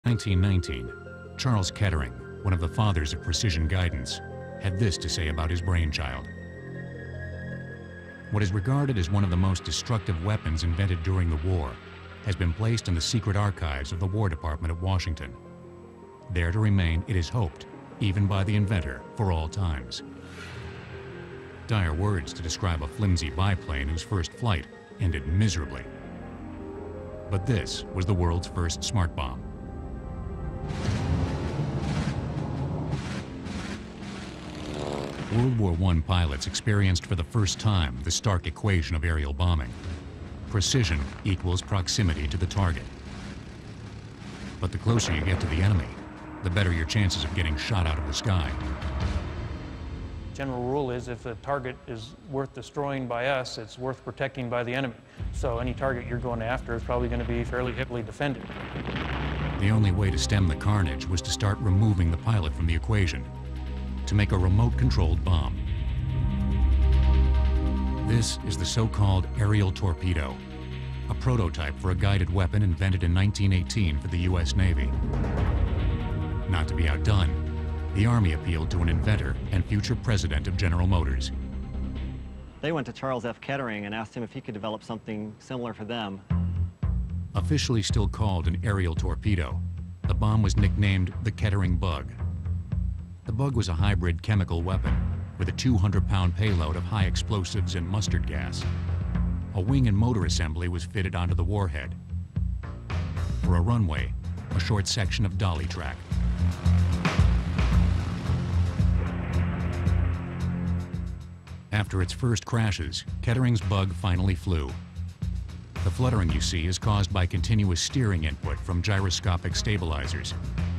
1919, Charles Kettering, one of the fathers of precision guidance, had this to say about his brainchild. What is regarded as one of the most destructive weapons invented during the war has been placed in the secret archives of the War Department at Washington, there to remain, it is hoped, even by the inventor, for all times. Dire words to describe a flimsy biplane whose first flight ended miserably. But this was the world's first smart bomb. World War I pilots experienced for the first time the stark equation of aerial bombing. Precision equals proximity to the target. But the closer you get to the enemy, the better your chances of getting shot out of the sky. General rule is if a target is worth destroying by us, it's worth protecting by the enemy. So any target you're going after is probably going to be fairly heavily defended. The only way to stem the carnage was to start removing the pilot from the equation, to make a remote-controlled bomb. This is the so-called aerial torpedo, a prototype for a guided weapon invented in 1918 for the U.S. Navy. Not to be outdone, the Army appealed to an inventor and future president of General Motors. They went to Charles F. Kettering and asked him if he could develop something similar for them. Officially still called an aerial torpedo, the bomb was nicknamed the Kettering Bug. The Bug was a hybrid chemical weapon with a 200-pound payload of high explosives and mustard gas. A wing and motor assembly was fitted onto the warhead. For a runway, a short section of dolly track. After its first crashes, Kettering's Bug finally flew. The fluttering you see is caused by continuous steering input from gyroscopic stabilizers.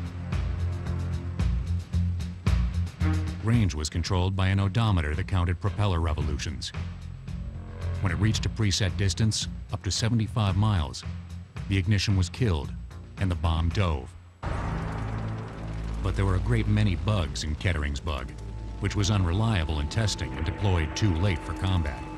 Range was controlled by an odometer that counted propeller revolutions. When it reached a preset distance, up to 75 miles, the ignition was killed and the bomb dove. But there were a great many bugs in Kettering's Bug, which was unreliable in testing and deployed too late for combat.